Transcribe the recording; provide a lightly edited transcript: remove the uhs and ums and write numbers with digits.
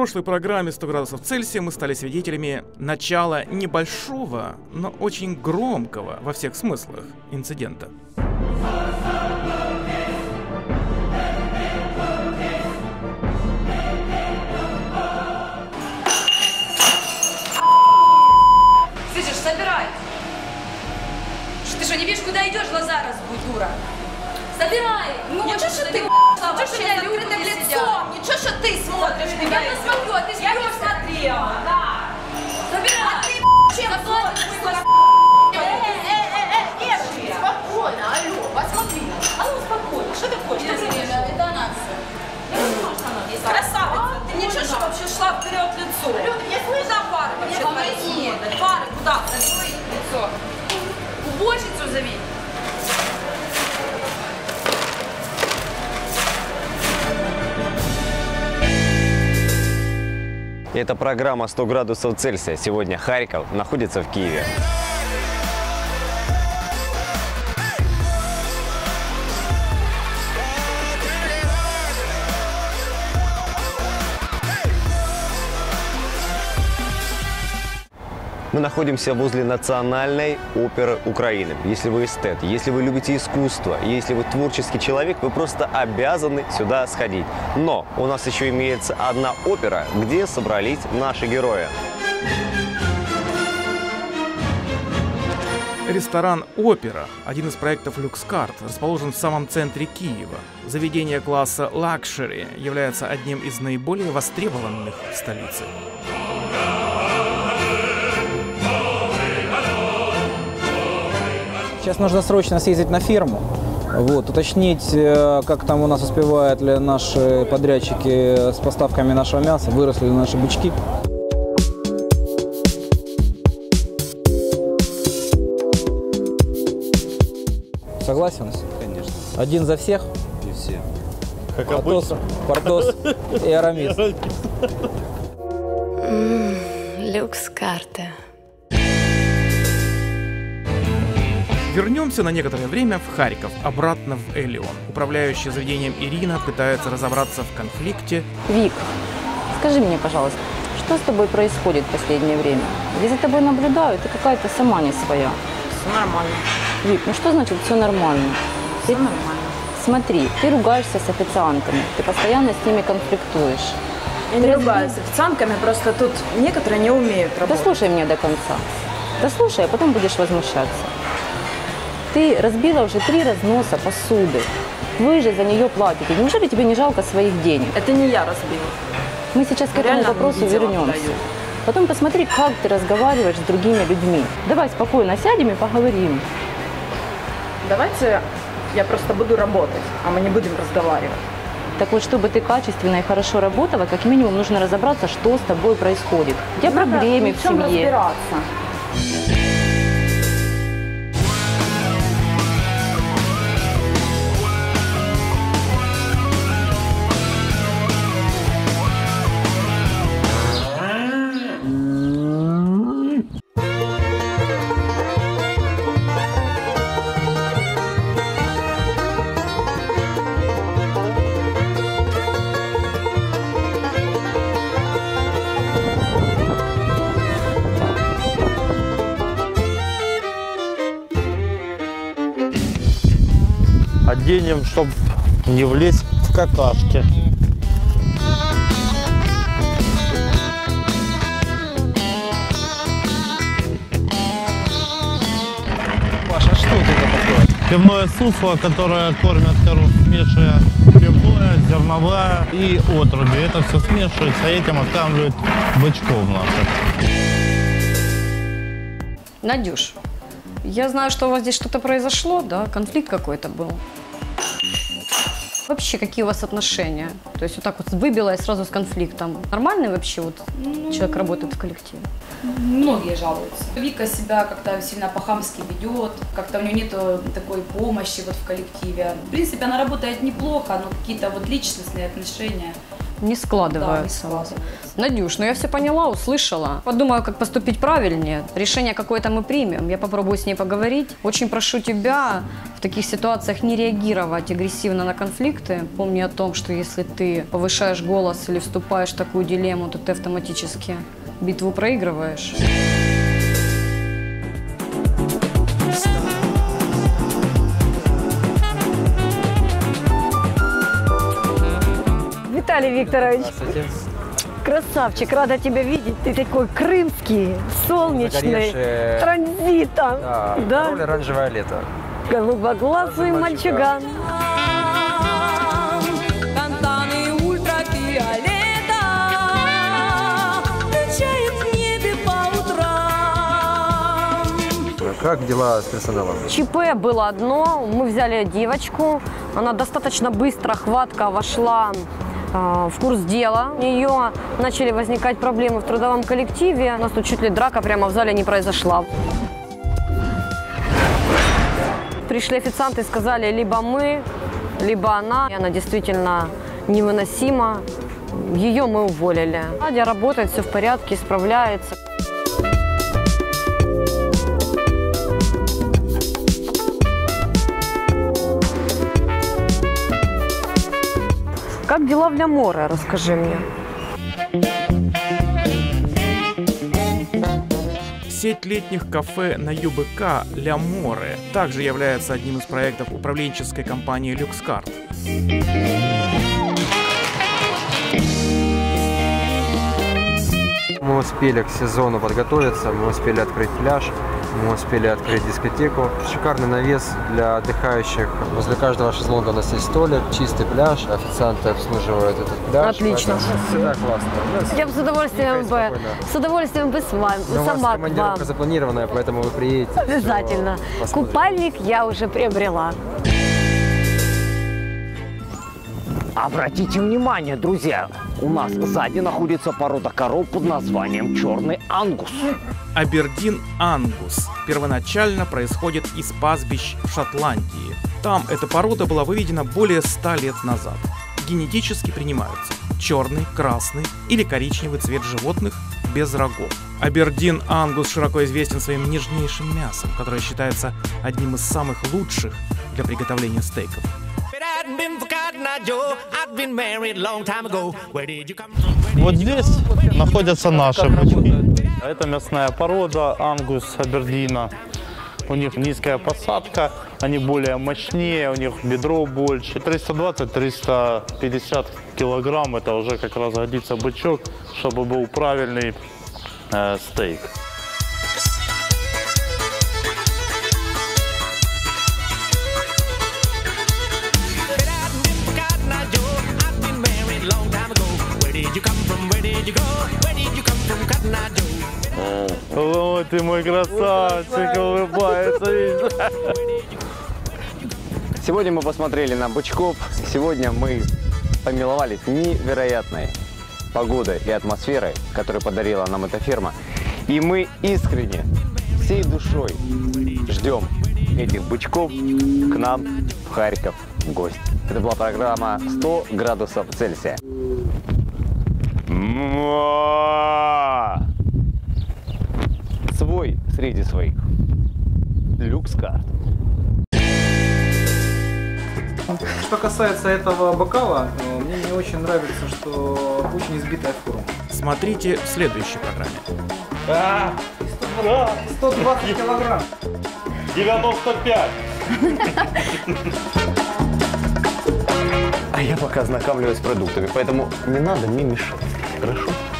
прошлой программе «100 градусов Цельсия» мы стали свидетелями начала небольшого, но очень громкого во всех смыслах инцидента. Слышишь, собирай! Ты что, не видишь, куда идешь, глаза разбудь, дура? Собирай! Ну, ничего, что ты вообще с открытым лицом, ничего, что ты смотришь на меня. Я посмотрю, а ты Я не смотрела, да. Собирай! А ты чем смотришь? Спокойно, алло, посмотри. А ну, спокойно, что ты хочешь? Интонация. Красавица, ты ничего, что вообще шла вперед лицо? Я слышу, куда пары вообще твои? Пары куда? Лицо. Уборщицу зови. Это программа «100 градусов Цельсия». Сегодня Харьков находится в Киеве. Мы находимся возле Национальной оперы Украины. Если вы эстет, если вы любите искусство, если вы творческий человек, вы просто обязаны сюда сходить. Но у нас еще имеется одна опера, где собрались наши герои. Ресторан «Опера» – один из проектов «Люкскарт», расположен в самом центре Киева. Заведение класса «Лакшери» является одним из наиболее востребованных в столице. Сейчас нужно срочно съездить на ферму, уточнить, как там у нас успевают ли наши подрядчики с поставками нашего мяса, выросли ли наши бычки. Согласен? Конечно. Один за всех? И все. Как обычно. Портос и Арамис. Люкскарт. Вернемся на некоторое время в Харьков, обратно в Элеон. Управляющая заведением Ирина пытается разобраться в конфликте. Вик, скажи мне, пожалуйста, что с тобой происходит в последнее время? Я за тобой наблюдаю, ты какая-то сама не своя. Все нормально. Вик, ну что значит все нормально? Все нормально. Смотри, ты ругаешься с официантами, ты постоянно с ними конфликтуешь. Я не ругаюсь с официантками, просто тут некоторые не умеют работать. Дослушай меня до конца. Дослушай, а потом будешь возмущаться. Ты разбила уже 3 разноса посуды. Вы же за нее платите. Неужели тебе не жалко своих денег? Это не я разбила. Мы сейчас к этому вопросу вернемся. Потом посмотри, как ты разговариваешь с другими людьми. Давай спокойно сядем и поговорим. Давайте я просто буду работать, а мы не будем разговаривать. Так вот, чтобы ты качественно и хорошо работала, как минимум нужно разобраться, что с тобой происходит. У тебя проблемы в семье. Разбираться. Оденем, чтобы не влезть в какашки. Паша, что это такое? Пивное сусло, которое кормят коров, смешивая пивное, зерновое и отруби. Это все смешивается, и этим откармливают бычков наших. Надюш, я знаю, что у вас здесь что-то произошло, да? Конфликт какой-то был. Вообще, какие у вас отношения? То есть вот так вот выбила и сразу с конфликтом. Нормальный вообще вот человек работает в коллективе? Многие жалуются. Вика себя как-то сильно по-хамски ведет, как-то у нее нет такой помощи вот в коллективе. В принципе, она работает неплохо, но какие-то вот личностные отношения не складываются. Надюш, ну я все поняла, услышала. Подумаю, как поступить правильнее. Решение какое-то мы примем. Я попробую с ней поговорить. Очень прошу тебя в таких ситуациях не реагировать агрессивно на конфликты. Помни о том, что если ты повышаешь голос или вступаешь в такую дилемму, то ты автоматически битву проигрываешь. Виталий Викторович. Красавчик, рада тебя видеть. Ты такой крымский, солнечный, транзитом. Да? Король оранжевое лето. Голубоглазый мальчуган. Как дела с персоналом? ЧП было одно. Мы взяли девочку. Она достаточно быстро, хватко вошла в курс дела. У нее начали возникать проблемы в трудовом коллективе. У нас тут чуть ли драка прямо в зале не произошла. Пришли официанты и сказали, либо мы, либо она. И она действительно невыносима. Ее мы уволили. Надя работает, все в порядке, справляется. Как дела в Ля Море, расскажи мне. Сеть летних кафе на ЮБК «Ля Море» также является одним из проектов управленческой компании «Люкскарт». Мы успели к сезону подготовиться, мы успели открыть пляж, мы успели открыть дискотеку. Шикарный навес для отдыхающих. Возле каждого шезлонга у нас есть столик, чистый пляж. Официанты обслуживают этот пляж. Отлично. Всегда классно. Я бы с удовольствием бы с вами, Но сама у вас к командировка вам. запланированная, поэтому вы приедете. Обязательно. Посмотрим. Купальник я уже приобрела. Обратите внимание, друзья, у нас сзади находится порода коров под названием черный ангус. Абердин Ангус первоначально происходит из пастбищ в Шотландии. Там эта порода была выведена более 100 лет назад. Генетически принимаются черный, красный или коричневый цвет животных без рогов. Абердин Ангус широко известен своим нежнейшим мясом, которое считается одним из самых лучших для приготовления стейков. Вот здесь находятся наши бычки. Это мясная порода Ангус Абердина. У них низкая посадка, они более мощнее, у них бедро больше. 320-350 килограмм, это уже как раз годится бычок, чтобы был правильный стейк. О, ты мой красавчик, улыбается. Сегодня мы посмотрели на бычков. Сегодня мы помиловались невероятной погодой и атмосферой, которую подарила нам эта ферма. И мы искренне, всей душой ждем этих бычков к нам в Харьков в гости. Это была программа «100 градусов Цельсия». Свой среди своих. Люкскарт. Что касается этого бокала, мне не очень нравится, что очень избитая форма. Смотрите в следующей программе. 120 килограмм. 95. А я пока ознакомливаюсь с продуктами, поэтому не надо мне мешать. Хорошо?